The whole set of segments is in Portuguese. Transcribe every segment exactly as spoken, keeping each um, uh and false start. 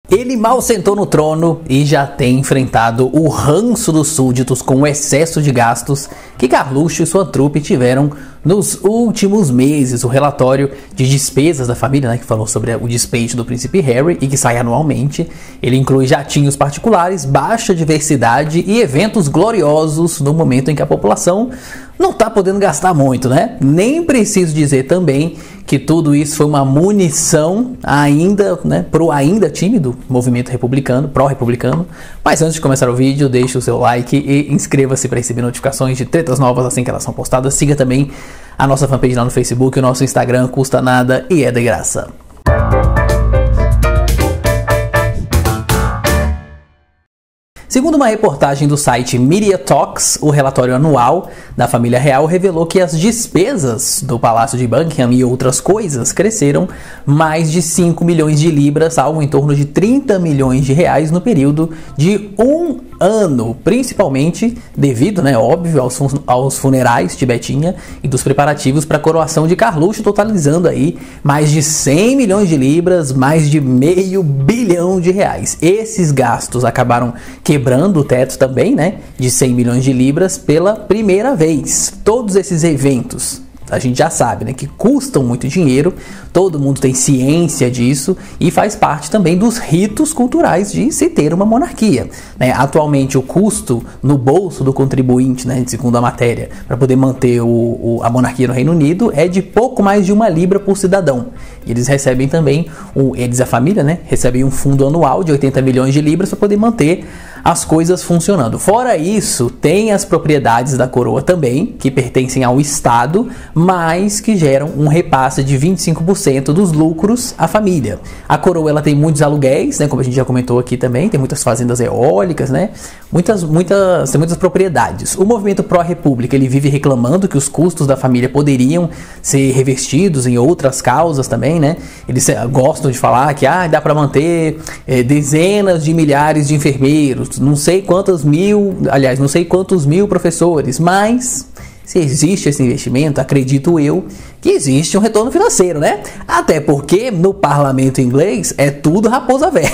Ele mal sentou no trono e já tem enfrentado o ranço dos súditos com o excesso de gastos que Carluxo e sua trupe tiveram nos últimos meses. O relatório de despesas da família, né, que falou sobre o despejo do príncipe Harry e que sai anualmente, ele inclui jatinhos particulares, baixa diversidade e eventos gloriosos no momento em que a população não está podendo gastar muito, né? Nem preciso dizer também que tudo isso foi uma munição ainda, né, pro ainda tímido movimento republicano, pró-republicano. Mas antes de começar o vídeo, deixe o seu like e inscreva-se para receber notificações de tretas novas assim que elas são postadas. Siga também a nossa fanpage lá no Facebook, o nosso Instagram, custa nada e é de graça. Segundo uma reportagem do site Media Talks, o relatório anual da família real revelou que as despesas do Palácio de Buckingham e outras coisas cresceram mais de cinco milhões de libras, algo em torno de trinta milhões de reais no período de um ano, principalmente devido, né, óbvio, aos, fun aos funerais de Betinha e dos preparativos para a coroação de Carluxo, totalizando aí mais de cem milhões de libras, mais de meio bilhão de reais. Esses gastos acabaram quebrando o teto também, né, de cem milhões de libras pela primeira vez. Todos esses eventos, a gente já sabe, né, que custam muito dinheiro, todo mundo tem ciência disso e faz parte também dos ritos culturais de se ter uma monarquia, né? Atualmente o custo no bolso do contribuinte, né, segundo a matéria, para poder manter o, o, a monarquia no Reino Unido é de pouco mais de uma libra por cidadão. E eles recebem também, um, eles a família, né, recebem um fundo anual de oitenta milhões de libras para poder manter as coisas funcionando. Fora isso, tem as propriedades da coroa também, que pertencem ao Estado, mas que geram um repasse de vinte e cinco por cento dos lucros à família. A coroa ela tem muitos aluguéis, né, como a gente já comentou aqui também, tem muitas fazendas eólicas, né, muitas, muitas, tem muitas propriedades. O movimento pró-república ele vive reclamando que os custos da família poderiam ser revestidos em outras causas também, né? Eles gostam de falar que ah, dá para manter é, dezenas de milhares de enfermeiros, não sei quantos mil, aliás, não sei quantos mil professores, mas se existe esse investimento, acredito eu que existe um retorno financeiro, né? Até porque no parlamento inglês é tudo raposa velha.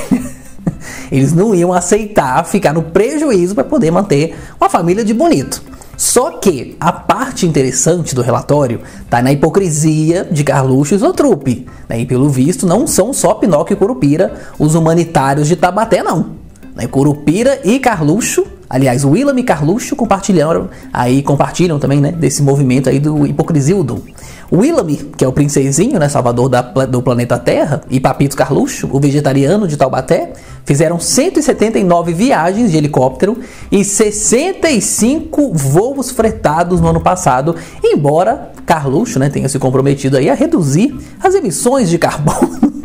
Eles não iam aceitar ficar no prejuízo para poder manter uma família de bonito. Só que a parte interessante do relatório está na hipocrisia de Carluxo e sua trupe, né? E pelo visto não são só Pinóquio e Curupira os humanitários de Taubaté, não. Né? Curupira e Carluxo, aliás, o William e Carluxo compartilharam, aí compartilham também, né, desse movimento aí do hipocrisildo. O William, que é o princesinho, né, salvador da, do planeta Terra, e Papito Carluxo, o vegetariano de Taubaté, fizeram cento e setenta e nove viagens de helicóptero e sessenta e cinco voos fretados no ano passado, embora Carluxo, né, tenha se comprometido aí a reduzir as emissões de carbono.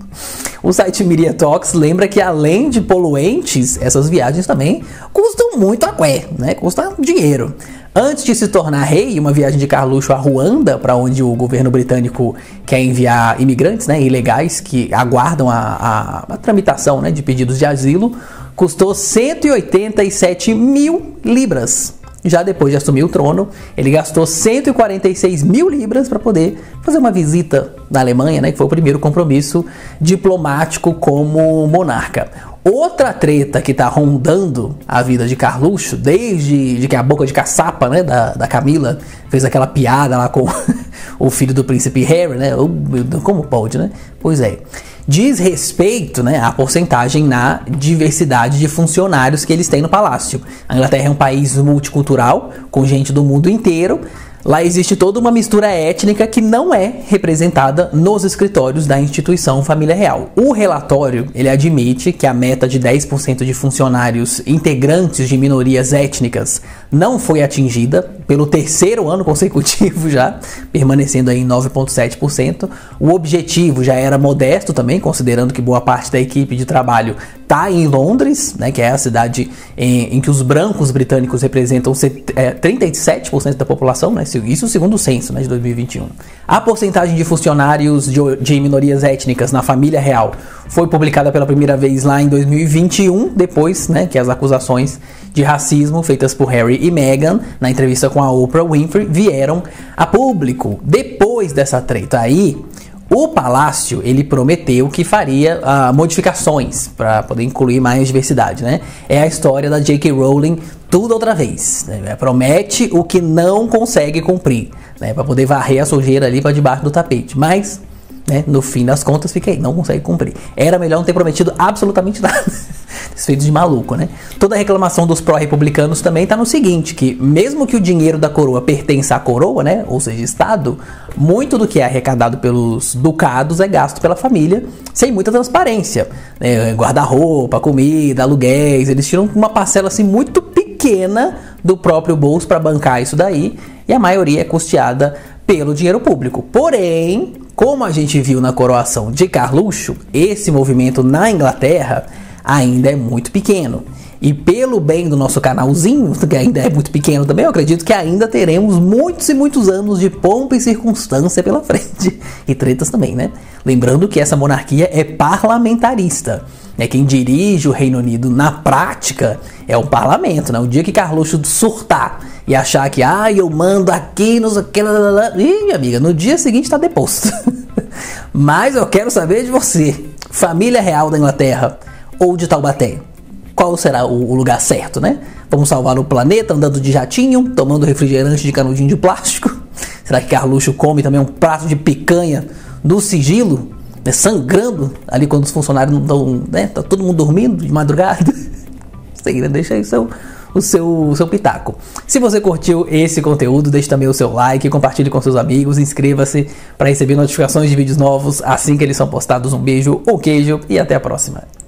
O site Media Talks lembra que além de poluentes, essas viagens também custam muito aqué, né? Custam dinheiro. Antes de se tornar rei, uma viagem de Carluxo a Ruanda, para onde o governo britânico quer enviar imigrantes, né, ilegais que aguardam a, a, a tramitação, né, de pedidos de asilo, custou cento e oitenta e sete mil libras. Já depois de assumir o trono, ele gastou cento e quarenta e seis mil libras para poder fazer uma visita na Alemanha, né, que foi o primeiro compromisso diplomático como monarca. Outra treta que está rondando a vida de Carluxo, desde de que a boca de caçapa, né, da, da Camila fez aquela piada lá com o filho do príncipe Harry, né? Como pode, né? Pois é. Diz respeito, né, à porcentagem na diversidade de funcionários que eles têm no palácio. A Inglaterra é um país multicultural, com gente do mundo inteiro. Lá existe toda uma mistura étnica que não é representada nos escritórios da instituição Família Real. O relatório, ele admite que a meta de dez por cento de funcionários integrantes de minorias étnicas não foi atingida pelo terceiro ano consecutivo já, permanecendo aí em nove vírgula sete por cento. O objetivo já era modesto também, considerando que boa parte da equipe de trabalho está em Londres, né, que é a cidade em, em que os brancos britânicos representam é, trinta e sete por cento da população, né, isso segundo o censo, né, de dois mil e vinte e um. A porcentagem de funcionários de, de minorias étnicas na família real foi publicada pela primeira vez lá em dois mil e vinte e um, depois, né, que as acusações de racismo feitas por Harry e Meghan na entrevista com a Oprah Winfrey vieram a público. Depois dessa treta aí, O Palácio, ele prometeu que faria uh, modificações para poder incluir mais diversidade, né? É a história da J K. Rowling tudo outra vez, né? Promete o que não consegue cumprir, né? Para poder varrer a sujeira ali para debaixo do tapete, mas, né, no fim das contas fica aí, não consegue cumprir. Era melhor não ter prometido absolutamente nada. Desfeito de maluco, né? Toda a reclamação dos pró-republicanos também tá no seguinte, que mesmo que o dinheiro da coroa pertença à coroa, né, ou seja, Estado, muito do que é arrecadado pelos ducados é gasto pela família, sem muita transparência, né? Guarda-roupa, comida, aluguéis, eles tiram uma parcela assim muito pequena do próprio bolso para bancar isso daí, e a maioria é custeada pelo dinheiro público. Porém, como a gente viu na coroação de Carluxo, esse movimento na Inglaterra ainda é muito pequeno. E pelo bem do nosso canalzinho, que ainda é muito pequeno também, eu acredito que ainda teremos muitos e muitos anos de pompa e circunstância pela frente. E tretas também, né? Lembrando que essa monarquia é parlamentarista. É quem dirige o Reino Unido na prática é o parlamento, né? O dia que Carluxo surtar e achar que, ah, eu mando aqui, não sei o que, ih, minha amiga, no dia seguinte tá deposto. Mas eu quero saber de você, família real da Inglaterra ou de Taubaté, qual será o lugar certo, né? Vamos salvar o planeta andando de jatinho, tomando refrigerante de canudinho de plástico? Será que Carluxo come também um prato de picanha no sigilo, né, sangrando ali quando os funcionários não estão, né? Tá todo mundo dormindo de madrugada? Sei, né? Deixa aí o seu, o, seu, o seu pitaco. Se você curtiu esse conteúdo, deixe também o seu like, compartilhe com seus amigos, inscreva-se para receber notificações de vídeos novos assim que eles são postados. Um beijo, um queijo e até a próxima.